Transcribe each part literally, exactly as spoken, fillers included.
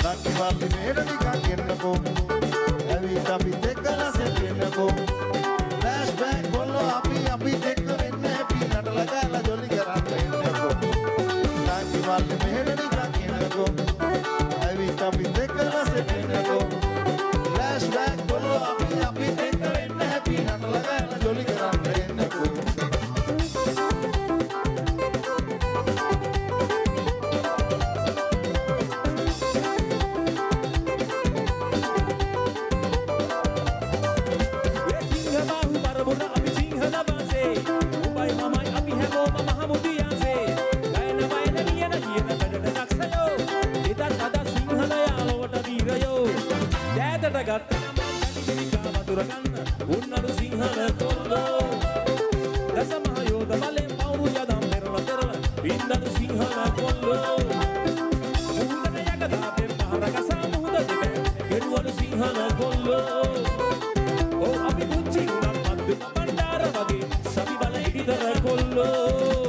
ලක්කිවල්ලි මේර නිකන් එන්නකෝ ඇවිත් අපිත් එක්කලා සෙට් වෙන්නකෝ ෆ්ලෑෂ්බැක් කොල්ලෝ අපි අපිත් එක්ක වෙන්න හැපි නටලා ගාලා ජොලි කරන්න එන්නකෝ ලක්කිවල්ලි මේර නිකන් එන්නකෝ ඇවිත් අපිත් එක්කලා සෙට් වෙන්නකෝ ෆ්ලෑෂ්බැක් කොල්ලෝ අපි අපිත් එක්ක වෙන්න හැපි නටලා ගාලා ජොලි කරන්න එන්නකෝ උන්නරු සිංහල කොල්ලෝ දස මහ යෝධ බලෙන් පවුරු යදම් පෙරල පෙරල ඉන්නරු සිංහල කොල්ලෝ මුහුදට යකදා පෙම් පහර කසා මුහුද දෙක ගෙරුවලු සිංහල කොල්ලෝ ඕ අපි පුච්චි උනත් මද්දු පණ්ඩාර වගේ සවි බල ඉදිතර කොල්ලෝ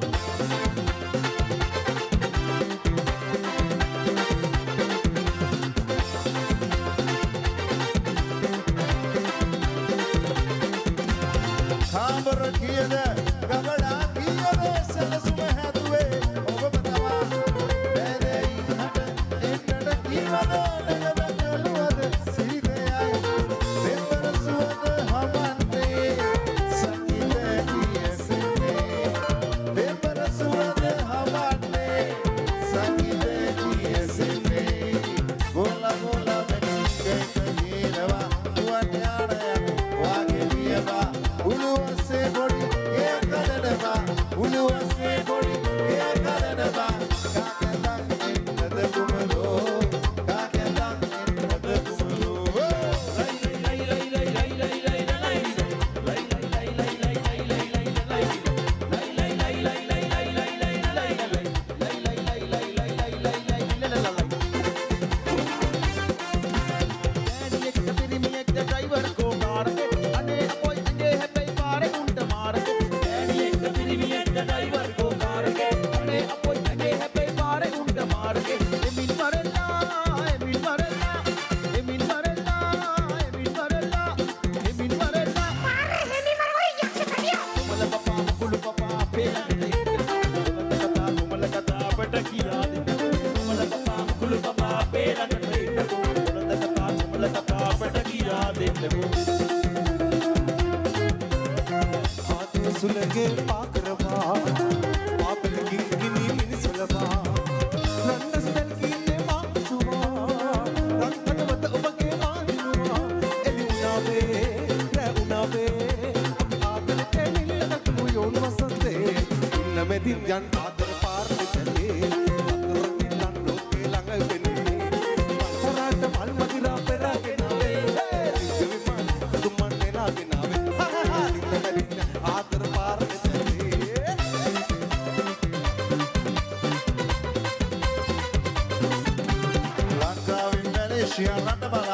කාමර කියද ගබඩා කියද සැලසුම හැදුවේ ඔබම තමා බැදෙයිහට එන්නට කීවද නැගද කළුවද සිහිතයයි දෙවර සුවද හමන්නේ සංගීත කියසනේ දෙවර සුවද හමන්නේ සංගීත කියසනේ ගොල්ල ගොල්ල මෙක්සිකේට ගිරවා දුවන් යානයක් වාගේ වියවා උළුවස්සේ පොඩි ඒ කලනවා උළුවස්සේ පොඩි ඒ කලනවා කාකෙන්දන් එන්නද කුමලෝ කාකෙන්දන් එන්නද කුමලෝ ලයි ලයි ලයි ලයි ලයි ලයි ලයි ලයි ලයි ලයි ලයි ලයි ලයි ලයි ලයි ලයි सुलगे पाकरवा पापल गिंगिनी मिनिसुलवा रंडस्टल कीने मासुवा रंगटवत उबगे मानुवा एलिनावे रेउनावे आदर एलिलक मुयोन वसंते इनमे दिन जन आदर पार चले आदर दिलन लोके लंग बेनी पराट मल मदिरा पेरा के नावे विमान तुमन नेला के नावे आदर पार चले ලංකාවෙන් මැලේසියා රට බල